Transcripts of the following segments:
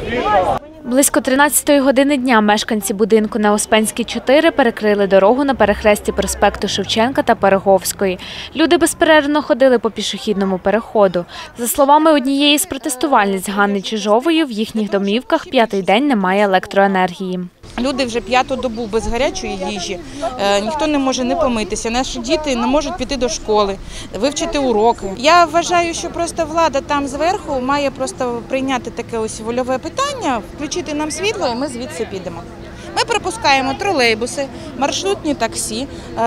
Близько 13-ї години дня мешканці будинку на Успенській, 4 перекрили дорогу на перехресті проспекту Шевченка та Переговської. Люди безперервно ходили по пішохідному переходу. За словами однієї з протестувальниць Ганни Чижової, в їхніх домівках 5-й день немає електроенергії. Люди вже 5-ту добу без гарячої їжі, ніхто не може не помитися, наші діти не можуть піти до школи, вивчити уроки. Я вважаю, що просто влада там зверху має просто прийняти таке ось вольове питання, включити нам світло і ми звідси підемо. Ми пропускаємо тролейбуси, маршрутні таксі,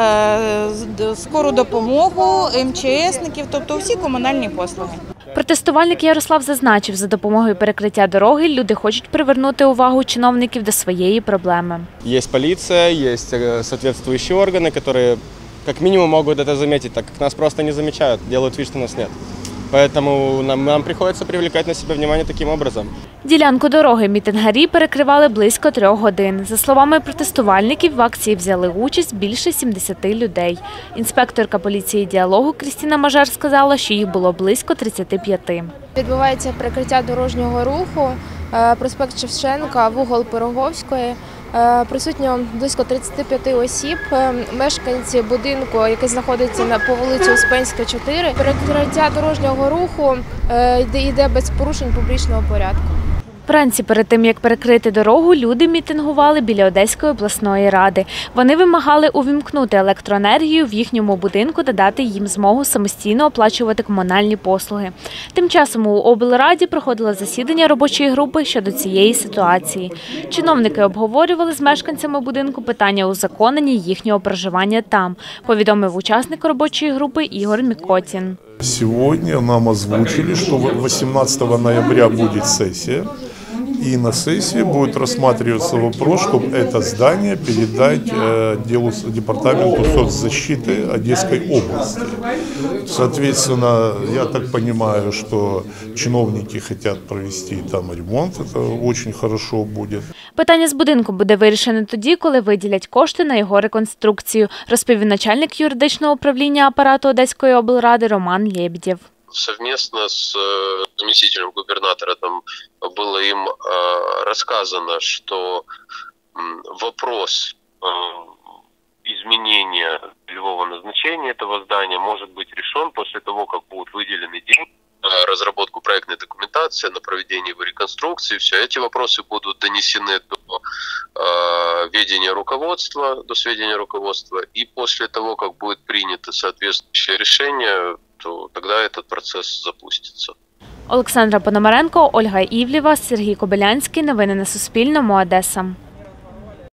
скору допомогу, МЧСників, тобто всі комунальні послуги. Протестувальник Ярослав зазначив, за допомогою перекриття дороги люди хочуть привернути увагу чиновників до своєї проблеми. Є поліція, є соответствующие органи, які як мінімум можуть це помітити, так як нас просто не замічають, роблять вид, що нас немає. Поэтому нам приходится привлекать на себя внимание таким образом. Ділянку дороги мітингарі перекривали близько 3 годин. За словами протестувальників, в акції взяли участь більше 70 людей. Інспекторка поліції діалогу Крістіна Мажар сказала, що їх було близько 35. Відбувається перекриття дорожнього руху, проспект Шевченка, вугол Переговської. Присутньо близько 35 осіб, мешканці будинку, який знаходиться по вулиці Успенська, 4. Перекриття дорожнього руху йде без порушень публічного порядку. Вранці перед тим, як перекрити дорогу, люди мітингували біля Одеської обласної ради. Вони вимагали увімкнути електроенергію в їхньому будинку та дати їм змогу самостійно оплачувати комунальні послуги. Тим часом у облраді проходило засідання робочої групи щодо цієї ситуації. Чиновники обговорювали з мешканцями будинку питання узаконення їхнього проживання там, повідомив учасник робочої групи Ігор Мікотін. Сьогодні нам озвучили, що 18 ноября буде сесія. И на сессии будет рассматриваться вопрос, чтобы это здание передать департаменту соцзащиты Одесской области. Соответственно, я так понимаю, что чиновники хотят провести там ремонт, это очень хорошо будет. Питання з будинку буде вирішено тоді, коли виділять кошти на його реконструкцію, розповів начальник юридичного управління апарату Одеської облради Роман Лебедєв. Совместно с заместителем губернатора там было им рассказано, что вопрос изменения целевого назначения этого здания может быть решен после того, как будут выделены деньги на разработку проектной документации, на проведение его реконструкции. Все эти вопросы будут донесены до сведения руководства, и после того, как будет принято соответствующее решение, то тогда этот процесс запустится. Олександра Пономаренко, Ольга Івлєва, Сергій Кобилянський. Новини на Суспільному. Одеса.